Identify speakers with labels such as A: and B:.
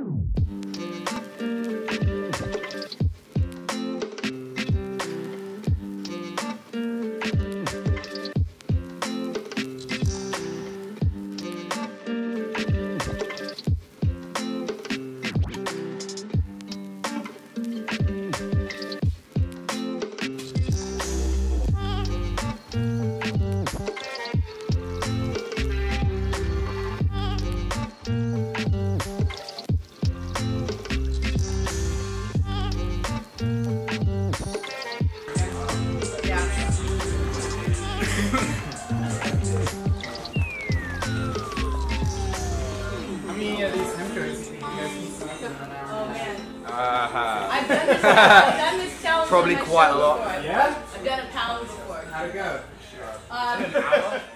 A: I've done this challenge.
B: Probably quite a lot.
A: Yeah? I've done a pound before.
C: How'd it go?
A: An hour?